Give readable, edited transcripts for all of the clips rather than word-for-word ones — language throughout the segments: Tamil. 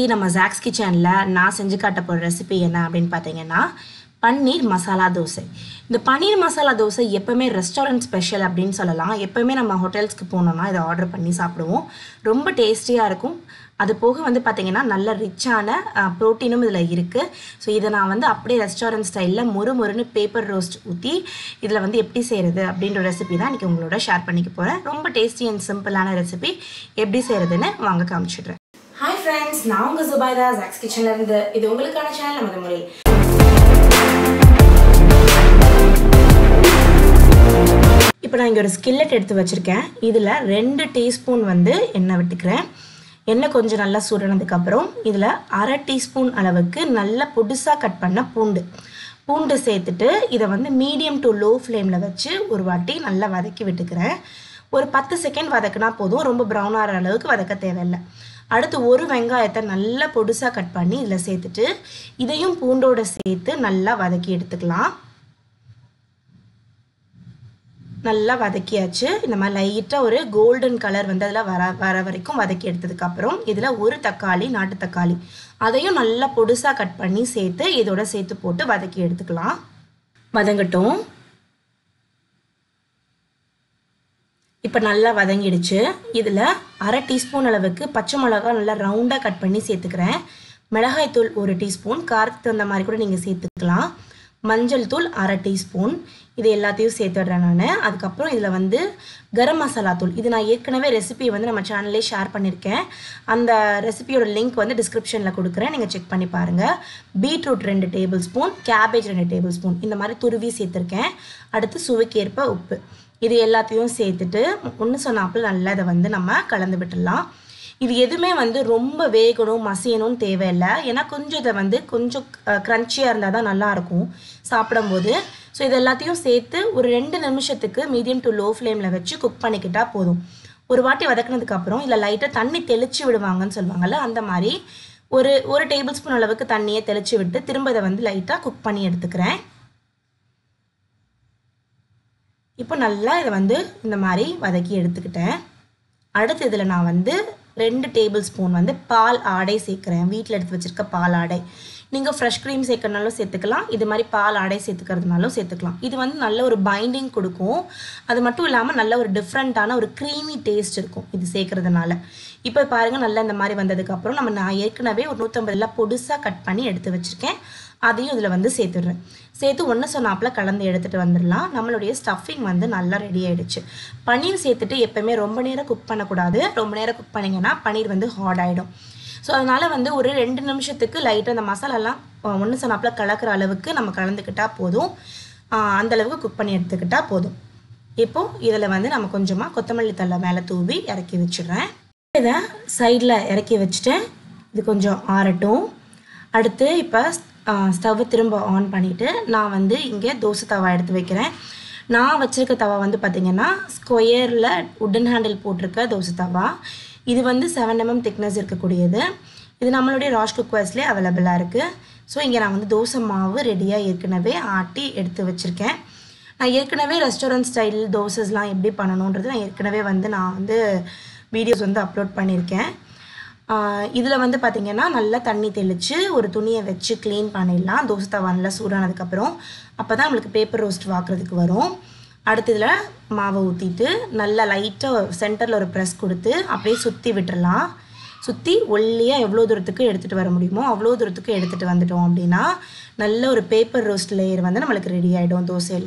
நம்ம ஜாக்ஸ் கிச்சன்ல நான் செஞ்சு காட்ட போற ரெசிபி என்ன அப்படினு பாத்தீங்கன்னா பன்னீர் மசாலா தோசை. இந்த பன்னீர் மசாலா தோசை எப்பவுமே ரெஸ்டாரன்ட் ஸ்பெஷல் அப்படினு சொல்லலாம். எப்பவுமே நம்ம ஹோட்டல்ஸ்க்கு போனோம்னா இத ஆர்டர் பண்ணி சாப்பிடுவோம். ரொம்ப டேஸ்டியா இருக்கும். அது போக வந்து பாத்தீங்கன்னா நல்ல ரிச்சான புரோட்டீனும் இதுல இருக்கு. சோ இத நான் வந்து அப்படியே ரெஸ்டாரன்ட் ஸ்டைல்ல மொறுமொறுன்னு பேப்பர் ரோஸ்ட் ஊத்தி இதுல வந்து எப்படி செய்யறது அப்படிங்கற ரெசிபி தான் இன்னைக்கு உங்களோட ஷேர் பண்ணிக்க போறேன். ரொம்ப டேஸ்டி அண்ட் சிம்பிளான ரெசிபி. எப்படி செய்யறதுன்னு வாங்க காமிச்சிடுறேன். Hi friends, நான் உங்க சுபைதா ஜாக்ஸ் கிச்சன்ல இருந்து. இது உங்களுக்கான சேனல் நமது முறையில். இப்போ நான் இங்க ஒரு ஸ்கில்லட் எடுத்து வச்சிருக்கேன். இதுல 2 டீஸ்பூன் வந்து எண்ணெய் விட்டுக்கிறேன். எண்ணெய் கொஞ்சம் நல்லா சூடானதுக்கு அப்புறம் இதுல 1/2 டீஸ்பூன் அளவுக்கு நல்ல பொடிசா கட் பண்ண பூண்டு சேர்த்துட்டு இத வந்து மீடியம் டு லோ ஃப்ளேம்ல வச்சு ஒரு வாட்டி நல்லா வதக்கி விட்டுக்கிறேன். ஒரு 10 செகண்ட் வதக்கினா போதும். ரொம்ப பிரவுன் ஆற அளவுக்கு வதக்க தேவையில்லை. அடுத்து ஒரு வெங்காயத்தை நல்லா பொடிசா கட் பண்ணி இதுல சேர்த்துட்டு இதையும் பூண்டோட சேர்த்து நல்லா வதக்கி எடுத்துக்கலாம். நல்லா வதக்கியாச்சு. இந்த மாதிரி லைட்டா ஒரு கோல்டன் கலர் வந்து அதுல வர வரைக்கும் வதக்கி எடுத்ததுக்கு அப்புறம் இதுல ஒரு தக்காளி, நாட்டு தக்காளி, அதையும் நல்லா பொடிசா கட் பண்ணி சேர்த்து இதோட சேர்த்து போட்டு வதக்கி எடுத்துக்கலாம். வதங்கட்டும். இப்போ நல்லா வதங்கிடுச்சு. இதுல 1/2 டீஸ்பூன் அளவுக்கு பச்சை மிளகாய் நல்லா ரவுண்டா கட் பண்ணி சேர்த்துக்கிறேன். மிளகாய் தூள் 1 டீஸ்பூன், காரத்துக்கு தகுந்த மாதிரி கூட நீங்க சேர்த்துக்கலாம். மஞ்சள் தூள் 1/2 டீஸ்பூன், இது எல்லாத்தையும் சேர்த்துடுறேன் நான். அதுக்கப்புறம் இதுல வந்து கரம் மசாலா தூள், இது நான் ஏற்கனவே ரெசிபி வந்து நம்ம சேனல்லே ஷேர் பண்ணியிருக்கேன். அந்த ரெசிபியோட லிங்க் வந்து டிஸ்கிரிப்ஷன்ல கொடுக்குறேன், நீங்க செக் பண்ணி பாருங்க. Beetroot 2 tablespoon, cabbage 2 tablespoon, இந்த மாதிரி துருவி சேர்த்துருக்கேன். அடுத்து சுவைக்கேற்ப உப்பு, இது எல்லாத்தையும் சேர்த்துட்டு ஒன்று சொன்னாப்புல நல்லா இதை வந்து நம்ம கலந்து விட்டுடலாம். இது எதுவுமே வந்து ரொம்ப வேகணும் மசியணும்னு தேவையில்லை. ஏன்னா கொஞ்சம் இதை வந்து கொஞ்சம் க்ரன்ச்சியாக இருந்தால் தான் நல்லா இருக்கும் சாப்பிடும்போது. ஸோ இது எல்லாத்தையும் சேர்த்து ஒரு 2 நிமிஷத்துக்கு மீடியம் டு லோ ஃப்ளேமில் வச்சு குக் பண்ணிக்கிட்டா போதும். ஒரு வாட்டி வதக்கினதுக்கு அப்புறம் இல்லை லைட்டாக தண்ணி தெளிச்சு விடுவாங்கன்னு சொல்லுவாங்கல்ல, அந்த மாதிரி ஒரு டேபிள் ஸ்பூன் அளவுக்கு தண்ணியை தெளிச்சு விட்டு திரும்ப இதை வந்து லைட்டாக குக் பண்ணி எடுத்துக்கிறேன். இப்போ நல்லா இதை வந்து இந்த மாதிரி வதக்கி எடுத்துக்கிட்டேன். அடுத்து இதில் நான் வந்து 2 டேபிள் ஸ்பூன் வந்து பால் ஆடை சேர்க்குறேன். வீட்டில் எடுத்து வச்சுருக்க பால் ஆடை. நீங்கள் ஃப்ரெஷ் க்ரீம் சேர்க்கறனாலும் சேர்த்துக்கலாம், இது மாதிரி பால் ஆடை சேர்த்துக்கிறதுனாலும் சேர்த்துக்கலாம். இது வந்து நல்ல ஒரு பைண்டிங் கொடுக்கும். அது மட்டும் இல்லாமல் நல்ல ஒரு டிஃப்ரெண்ட்டான ஒரு க்ரீமி டேஸ்ட் இருக்கும் இது சேர்க்கறதுனால. இப்போ பாருங்கள் நல்லா இந்த மாதிரி வந்ததுக்கப்புறம் நான் ஏற்கனவே ஒரு 150 பொடிசாக கட் பண்ணி எடுத்து வச்சுருக்கேன். அதையும் இதில் வந்து சேர்த்துடுறேன். சேர்த்து ஒன்று சொன்னாப்புல கலந்து எடுத்துகிட்டு வந்துடலாம். நம்மளுடைய ஸ்டஃபிங் வந்து நல்லா ரெடி ஆகிடுச்சு. பன்னீர் சேர்த்துட்டு எப்போவுமே ரொம்ப நேரம் குக் பண்ணக்கூடாது. ரொம்ப நேரம் குக் பண்ணிங்கன்னா பன்னீர் வந்து ஹார்ட் ஆகிடும். ஸோ அதனால் வந்து ஒரு 2 நிமிஷத்துக்கு லைட்டாக அந்த மசாலாலாம் ஒன்று சொன்னாப்புல கலக்கிற அளவுக்கு நம்ம கலந்துக்கிட்டால் போதும். அந்தளவுக்கு குக் பண்ணி எடுத்துக்கிட்டால் போதும். இப்போது இதில் வந்து நம்ம கொஞ்சமாக கொத்தமல்லி தழை மேலே தூவி இறக்கி வச்சிடுறேன். இதை சைடில் இறக்கி வச்சுட்டு இது கொஞ்சம் ஆறட்டும். அடுத்து இப்போ ஸ்டவ்வை திரும்ப ஆன் பண்ணிவிட்டு நான் வந்து இங்கே தோசை தவா எடுத்து வைக்கிறேன். நான் வச்சுருக்க தவா வந்து பார்த்திங்கன்னா ஸ்கொயரில் உட்டன் ஹேண்டில் போட்டிருக்க தோசை தவா. இது வந்து 7 mm திக்னஸ் இருக்கக்கூடியது. இது நம்மளுடைய ராஷ் குக்கர்ஸ்லேயே அவைலபிளாக இருக்குது. ஸோ இங்கே நான் வந்து தோசை மாவு ரெடியாக ஏற்கனவே ஆட்டி எடுத்து வச்சுருக்கேன். நான் ஏற்கனவே ரெஸ்டாரண்ட் ஸ்டைல் தோசைஸ்லாம் எப்படி பண்ணணுன்றது நான் வந்து வீடியோஸ் வந்து அப்லோட் பண்ணியிருக்கேன். இதில் வந்து பார்த்திங்கன்னா நல்லா தண்ணி தெளித்து ஒரு துணியை வச்சு க்ளீன் பண்ணிடலாம். தோசை தவா நல்லா சூடானதுக்கப்புறம் அப்போ தான் நம்மளுக்கு பேப்பர் ரோஸ்ட் வாக்குறதுக்கு வரும். அடுத்து இதில் மாவை ஊற்றிட்டு நல்லா லைட்டாக சென்டரில் ஒரு ப்ரெஸ் கொடுத்து அப்படியே சுற்றி விட்டுடலாம். சுற்றி ஒல்லியாக எவ்வளோ தூரத்துக்கு எடுத்துகிட்டு வர முடியுமோ அவ்வளோ தூரத்துக்கு எடுத்துகிட்டு வந்துட்டோம் அப்படின்னா நல்ல ஒரு பேப்பர் ரோஸ்ட் லேயர் வந்து நம்மளுக்கு ரெடி ஆகிடும் தோசையில்.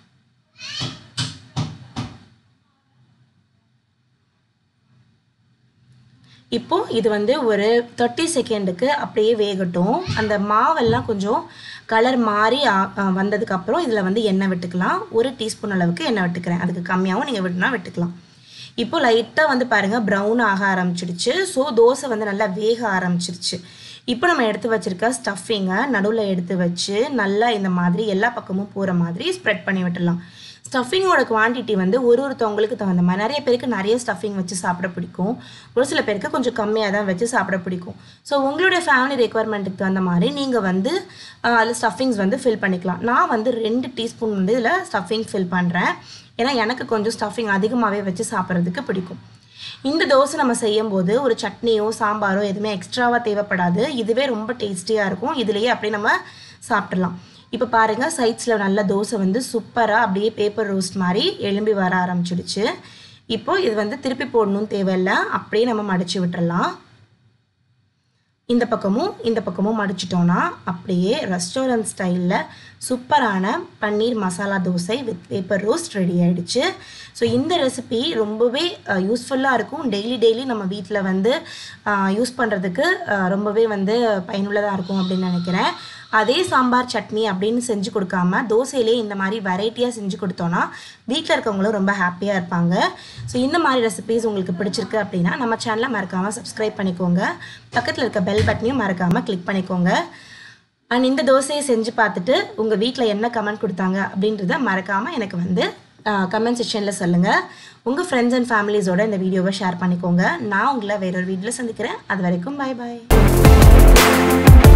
இப்போது இது வந்து ஒரு 30 செகண்டுக்கு அப்படியே வேகட்டும். அந்த மாவெல்லாம் கொஞ்சம் கலர் மாறி வந்ததுக்கப்புறம் இதில் வந்து எண்ணெய் விட்டுக்கலாம். 1 டீஸ்பூன் அளவுக்கு எண்ணெய் விட்டுக்கிறேன். அதுக்கு கம்மியாகவும் நீங்கள் விட்டுக்கலாம். இப்போ லைட்டாக வந்து பாருங்கள் ப்ரௌன் ஆக ஆரம்பிச்சிடுச்சு. ஸோ தோசை வந்து நல்லா வேக ஆரம்பிச்சிருச்சு. இப்போ நம்ம எடுத்து வச்சுருக்க ஸ்டஃபிங்கை நடுவில் எடுத்து வச்சு நல்லா இந்த மாதிரி எல்லா பக்கமும் போகிற மாதிரி ஸ்ப்ரெட் பண்ணி விட்டுடலாம். ஸ்டஃபிங்கோட குவான்டிட்டி வந்து ஒருத்தவங்களுக்கு தகுந்த மாதிரி. நிறைய பேருக்கு நிறைய ஸ்டஃபிங் வச்சு சாப்பிட பிடிக்கும், ஒரு சில பேருக்கு கொஞ்சம் கம்மியாக தான் வச்சு சாப்பிட பிடிக்கும். ஸோ உங்களுடைய ஃபேமிலி ரெக்குவயர்மெண்ட்டுக்கு தகுந்த மாதிரி நீங்கள் வந்து அதில் ஸ்டஃபிங்ஸ் வந்து ஃபில் பண்ணிக்கலாம். நான் வந்து 2 டீஸ்பூன் வந்து இதில் ஸ்டஃபிங் ஃபில் பண்ணுறேன். ஏன்னா எனக்கு கொஞ்சம் ஸ்டஃபிங் அதிகமாகவே வச்சு சாப்பிட்றதுக்கு பிடிக்கும். இந்த தோசை நம்ம செய்யும்போது ஒரு சட்னியோ சாம்பாரோ எதுவுமே எக்ஸ்ட்ராவாக தேவைப்படாது. இதுவே ரொம்ப டேஸ்டியாக இருக்கும். இதுலேயே அப்படியே நம்ம சாப்பிட்றலாம். இப்போ பாருங்கள், சைட்ஸில் நல்ல தோசை வந்து சூப்பராக அப்படியே பேப்பர் ரோஸ்ட் மாதிரி எழும்பி வர ஆரம்பிச்சிடுச்சு. இப்போது இது வந்து திருப்பி போடணும்னு தேவையில்லை, அப்படியே நம்ம மடித்து விட்டுறலாம். இந்த பக்கமும் மடிச்சிட்டோன்னா அப்படியே ரெஸ்டாரண்ட் ஸ்டைலில் சூப்பரான paneer masala dosa with paper roast ready ஆகிடுச்சு. ஸோ இந்த ரெசிபி ரொம்பவே யூஸ்ஃபுல்லாக இருக்கும். டெய்லி நம்ம வீட்டில் வந்து யூஸ் பண்ணுறதுக்கு ரொம்பவே வந்து பயனுள்ளதாக இருக்கும் அப்படின்னு நினைக்கிறேன். அதே சாம்பார் சட்னி அப்படின்னு செஞ்சு கொடுக்காம தோசையிலே இந்த மாதிரி வெரைட்டியாக செஞ்சு கொடுத்தோன்னா வீட்டில் இருக்கவங்களும் ரொம்ப ஹாப்பியாக இருப்பாங்க. ஸோ இந்த மாதிரி ரெசிபீஸ் உங்களுக்கு பிடிச்சிருக்கு அப்படின்னா நம்ம சேனலை மறக்காமல் சப்ஸ்கிரைப் பண்ணிக்கோங்க. பக்கத்தில் இருக்க பெல் பட்டனையும் மறக்காமல் கிளிக் பண்ணிக்கோங்க. அண்ட் இந்த தோசையை செஞ்சு பார்த்துட்டு உங்கள் வீட்டில் என்ன கமெண்ட் கொடுத்தாங்க அப்படின்றத மறக்காமல் எனக்கு வந்து கமெண்ட் செக்ஷனில் சொல்லுங்கள். உங்கள் ஃப்ரெண்ட்ஸ் அண்ட் ஃபேமிலிஸோட இந்த வீடியோவை ஷேர் பண்ணிக்கோங்க. நான் உங்களை வேறொரு வீடியோவில் சந்திக்கிறேன். அது வரைக்கும் பை பாய்.